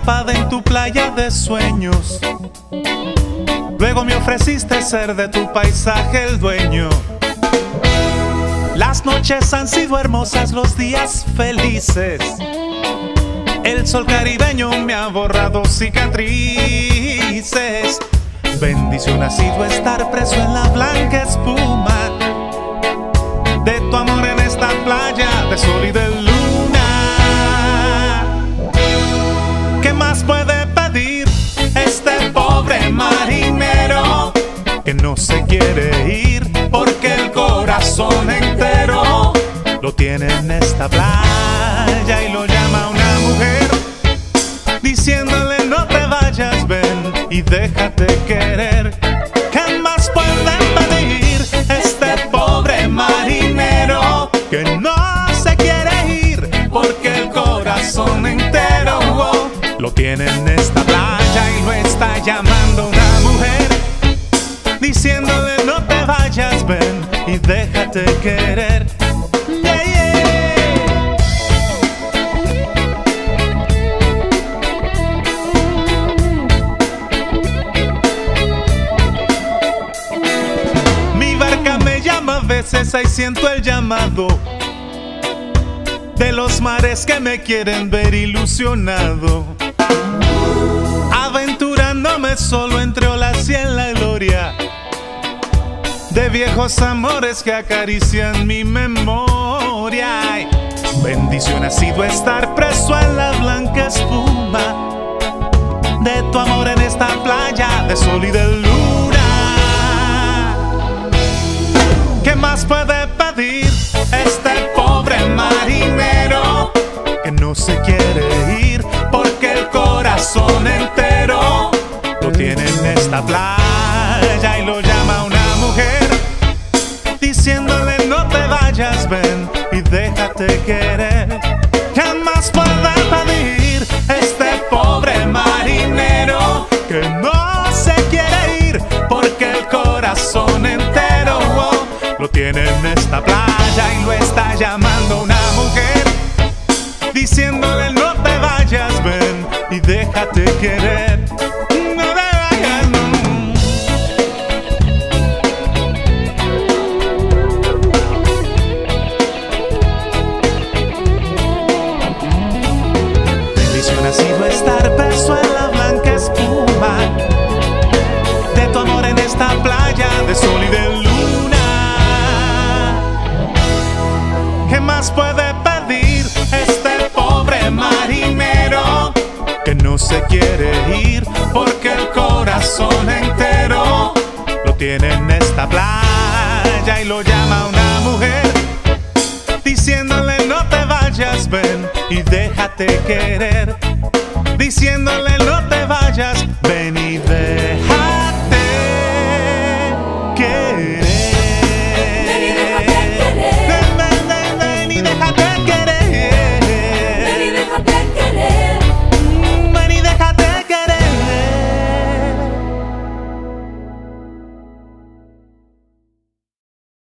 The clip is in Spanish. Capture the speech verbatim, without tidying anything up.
escapada en tu playa de sueños. Luego me ofreciste ser de tu paisaje el dueño. Las noches han sido hermosas, los días felices. El sol caribeño me ha borrado cicatrices. Bendición ha sido estar preso en la blanca espuma de tu amor en esta playa de sol y de luna. ¿Qué más puede pedir este pobre marinero que no se quiere ir porque el corazón entero lo tiene en esta playa y lo llama una mujer diciéndole no te vayas, ven y déjate querer? ¿Qué más puede pedir este pobre marinero que no se quiere ir porque el corazón entero oh, lo tiene en esta playa y lo está llamando una mujer diciéndole no te vayas, ven y déjate querer? Yeah, yeah. Mi barca me llama a veces, ahí siento el llamado de los mares que me quieren ver ilusionado, aventurándome solo entre olas y en la gloria de viejos amores que acarician mi memoria. Ay, bendición ha sido estar preso en la blanca espuma de tu amor en esta playa de sol y de luna. ¿Qué más puede pedir este pobre marinero que no se quiere ir porque el corazón entero lo tiene en esta playa y lo llama una mujer diciéndole no te vayas, ven y déjate querer? ¿Qué más puede pedir este pobre marinero que no se quiere ir porque el corazón entero oh, lo tiene en esta playa y lo está llamando una mujer diciéndole no te vayas, ven y déjate querer? No te vayas, no. Bendición ha sido estar preso en la blanca espuma de tu amor en esta playa de sol y de luna. ¿Qué más puede pedir este pobre marinero que no se quiere ir porque el corazón entero lo tiene en esta playa y lo llama una mujer diciéndole no te vayas, ven y déjate querer? Diciéndole no te vayas,